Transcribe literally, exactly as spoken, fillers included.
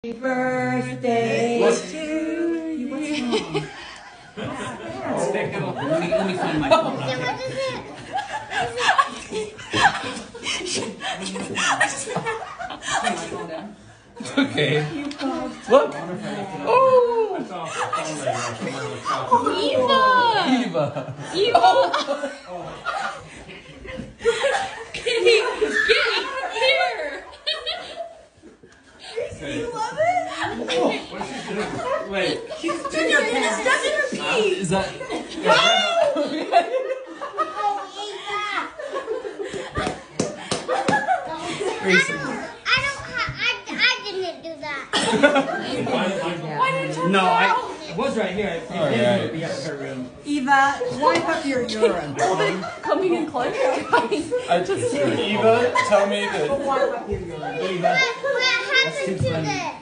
Happy birthday What? to you. What's wrong? Let me, let me find my phone. What is it? It's okay. Look. Oh. Eva. Eva. Eva. Oh. Get out of here. You love it? What's she doing? Wait. She's doing your penis stuck in her feet. Is that? I don't. I, I didn't do that. Why did you No, fall? I, it was right here. It Oh, didn't yeah. need to be up her room. Eva, wipe up your urine. Coming in closer, guys. I just Eva, tell me that. Wipe up your urine. What, what happened to funny. this?